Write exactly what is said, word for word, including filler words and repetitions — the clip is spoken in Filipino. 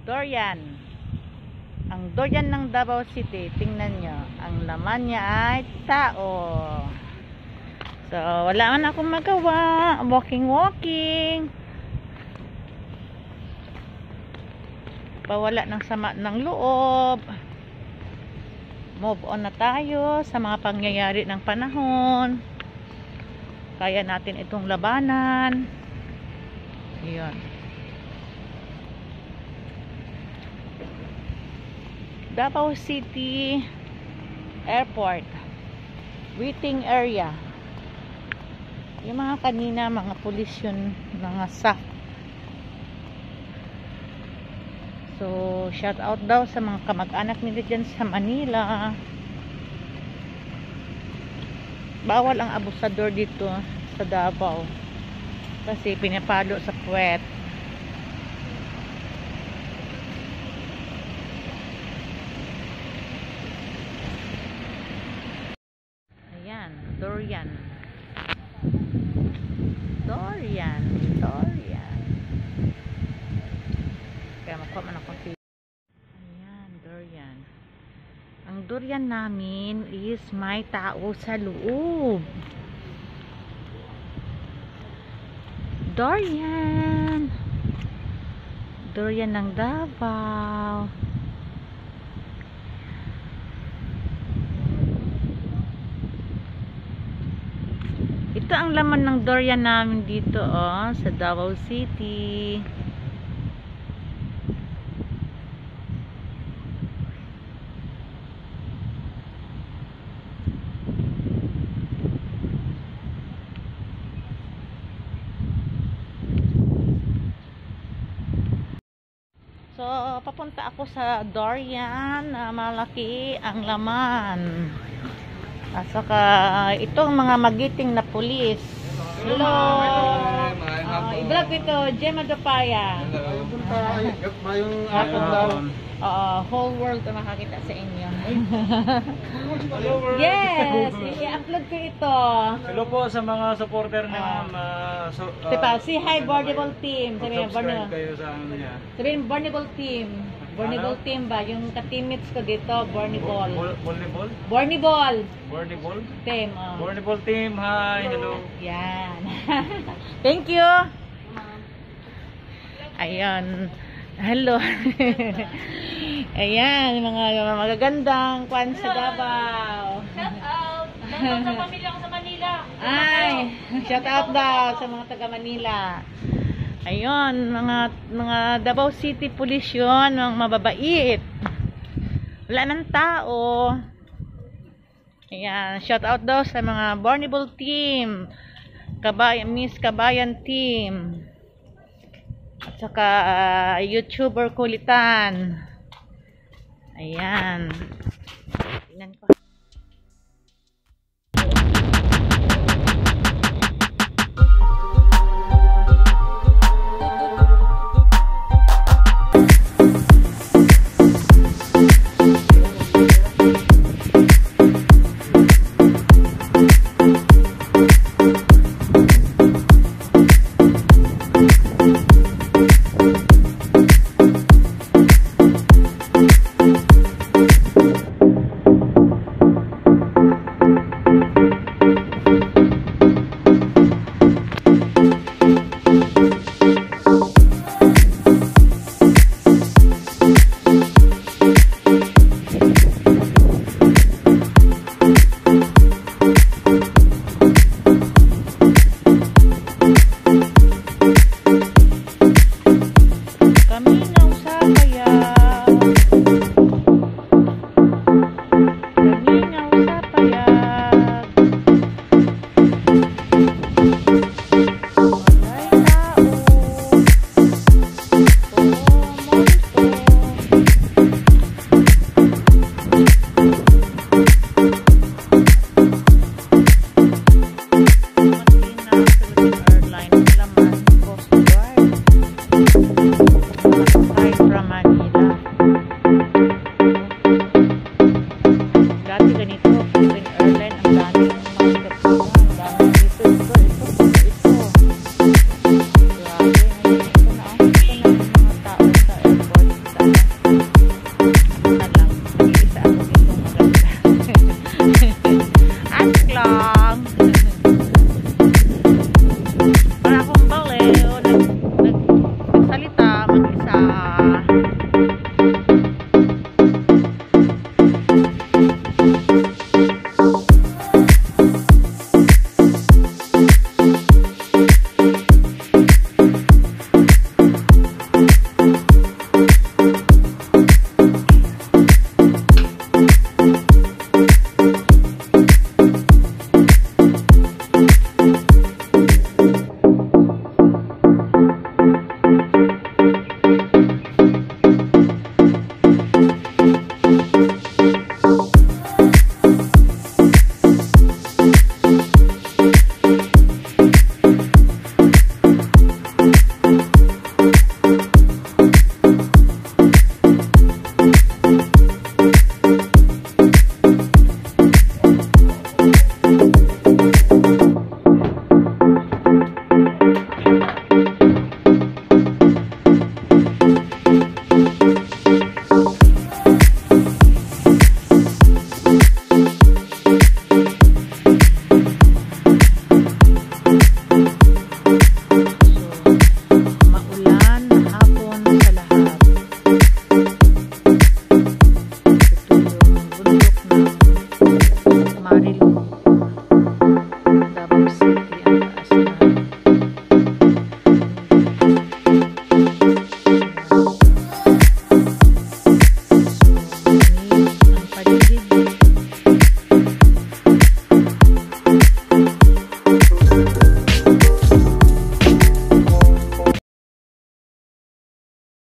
durian. Ang durian ng Davao City, tingnan nyo, ang laman niya ay tao. So, wala man akong magawa. Walking, walking. Pawala ng sama ng loob. Move on na tayo sa mga pangyayari ng panahon. Kaya natin itong labanan. Ayan. Davao City Airport waiting area. Yung mga kanina mga pulis yun, mga S A F. So shout out daw sa mga kamag-anak nila dyan sa Manila. Bawal ang abusador dito sa Davao kasi pinapalo sa puwet. Durian. Durian. Durian. Kaya makuha man ako. Ayan, durian. Ang durian namin is may tao sa loob. Durian. Durian ng Davao. Ito ang laman ng durian namin dito oh, sa Davao City. So, papunta ako sa durian na malaki ang laman. At saka itong mga magiting na pulis. Hello! Uh, I-vlog ito, Gemma Dopaya. Uh, whole world na makakita sa inyo. Yes! I-upload ko ito. Hello po sa mga supporter ni Ma'am. Uh, so, uh, diba, si hi Bornable Team. Sabihin, subscribe kayo sa ano niya. Sabihin, Bornable Team. Bornable ano? Team ba? Yung ka-teammates ko dito, Bornable. Bornable? Bornable. Bornable? Team. Oh. Bornable Team, hi, hello. Yan. Thank you. Ayan. Hello. Ayan, mga magagandang kwan sa Davao. Shout out! Nandun sa pamilya ko sa Manila. Ay, shout out daw sa mga taga Manila. Ayun, mga mga Davao City Police yun, mga mababait. Wala ng tao. Ayan, shout out daw sa mga Bornable Team, Kabayan, Miss Kabayan Team. At saka uh, YouTuber Kulitan. Ayan. Tingnan ko.